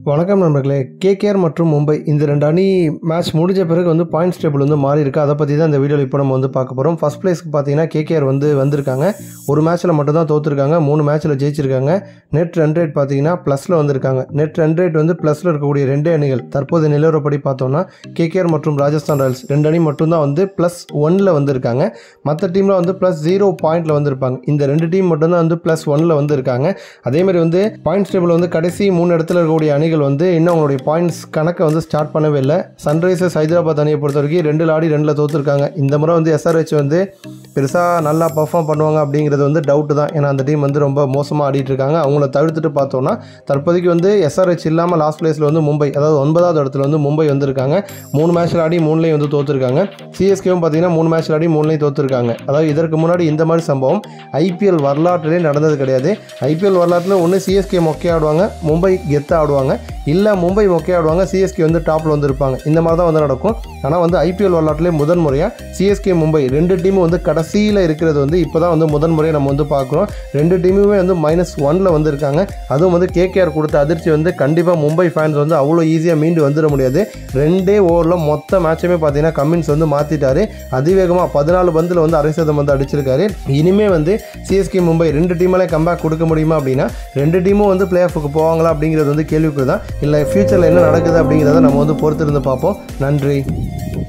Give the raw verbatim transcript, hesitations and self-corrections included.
வணக்கம் நண்பர்களே. கேகேஆர் மற்றும் மும்பை இந்த ரெண்டு அணி மேட்ச் முடிஞ்ச பிறகு வந்து பாயிண்ட்ஸ் டேபிள் வந்து மாறி இருக்குது. அதை பற்றி தான் இந்த வீடியோவில் இப்போ நம்ம வந்து பார்க்க போகிறோம். ஃபர்ஸ்ட் பிளேஸ்க்கு பார்த்தீங்கன்னா கேகேஆர் வந்து வந்திருக்காங்க. ஒரு மேட்ச்சில் மட்டும் தான் தோற்றுருக்காங்க, மூணு மேட்ச்சில் ஜெயிச்சிருக்காங்க. நெட் ரன் ரேட் பார்த்தீங்கன்னா ப்ளஸில் வந்திருக்காங்க. நெட் ரன் ரேட் வந்து ப்ளஸில் இருக்கக்கூடிய ரெண்டே அணிகள் தற்போது நிலவரப்படி பார்த்தோம்னா கேகேஆர் மற்றும் ராஜஸ்தான் ராயல்ஸ் ரெண்டு அணி மட்டும்தான் வந்து ப்ளஸ் ஒன்னில் வந்திருக்காங்க. மற்ற டீமில் வந்து ப்ளஸ் ஜீரோ பாயிண்டில் வந்திருப்பாங்க. இந்த ரெண்டு டீம் மட்டும்தான் வந்து ப்ளஸ் ஒன்னில் வந்திருக்காங்க. அதேமாதிரி வந்து பாயிண்ட்ஸ் டேபிள் வந்து கடைசி மூணு இடத்துல இருக்கக்கூடிய அணிகள் வந்து இன்னும் அவங்களுடைய பாயிண்ட்ஸ் கணக்கை வந்து ஸ்டார்ட் பண்ணவே இல்லை. சன்ரைசர்ஸ் ஹைதராபாத் அணியை பொறுத்த வரைக்கும் ரெண்டு ஆடி ரெண்டில் தோற்றுருக்காங்க. இந்த முறை வந்து எஸ்ஆர்ஹெச் வந்து பெருசாக நல்லா பர்ஃபார்ம் பண்ணுவாங்க அப்படிங்கிறது வந்து டவுட்டு தான். ஏன்னா அந்த டீம் வந்து ரொம்ப மோசமாக ஆடிட்டு இருக்காங்க. அவங்கள தவிர்த்துட்டு பார்த்தோம்னா தற்போதைக்கு வந்து எஸ்ஆர்ஹெச் இல்லாமல் லாஸ்ட் பிளேஸில் வந்து மும்பை, அதாவது ஒன்பதாவது இடத்துல வந்து மும்பை வந்திருக்காங்க. மூணு மேட்ச்சில் ஆடி மூணுலேயும் வந்து தோற்றுருக்காங்க. சிஎஸ்கேவும் பார்த்தீங்கன்னா மூணு மேட்ச்சில் ஆடி மூணுலேயும் தோற்றுருக்காங்க. அதாவது இதற்கு முன்னாடி இந்த மாதிரி சம்பவம் ஐபிஎல் வரலாற்றிலே நடந்தது கிடையாது. ஐபிஎல் வரலாற்றில் ஒன்று சிஎஸ்கே மொக்கே ஆடுவாங்க, மும்பை கெத்தாக ஆடுவாங்க, இல்லை மும்பை மொக்கே ஆடுவாங்க, சிஎஸ்கே வந்து டாப்பில் வந்து இருப்பாங்க. இந்த மாதிரி தான் வந்து நடக்கும். ஆனால் வந்து ஐபிஎல் வரலாற்றிலே முதன் முறையாக சிஎஸ்கே மும்பை ரெண்டு டீமும் வந்து கடைசியில் இருக்கிறது வந்து இப்போ தான் வந்து முதன் முறையாக நம்ம வந்து பார்க்குறோம். ரெண்டு டீமுமே வந்து மைனஸ் ஒனில் வந்து இருக்காங்க. அதுவும் வந்து கேகேஆர் கொடுத்த அதிர்ச்சி வந்து கண்டிப்பாக மும்பை ஃபேன்ஸ் வந்து அவ்வளோ ஈஸியாக மீண்டு வந்துட முடியாது. ரெண்டே ஓவரில் மொத்த மேட்சுமே பார்த்தீங்கன்னா கமின்ஸ் வந்து மாற்றிட்டாரு. அதிவேகமாக பதினாலு பந்தில் வந்து அரை சதம் வந்து அடிச்சிருக்காரு. இனிமேல் வந்து சிஎஸ்கே மும்பை ரெண்டு டீமாலே கம்பேக் கொடுக்க முடியுமா அப்படின்னா ரெண்டு டீமும் வந்து பிளே ஆஃபுக்கு போவாங்களா அப்படிங்கிறது வந்து கேள்விக்குறி தான். இல்லை ஃபியூச்சரில் என்ன நடக்குது அப்படிங்கிறத நம்ம வந்து பொறுத்திருந்து பார்ப்போம். நன்றி.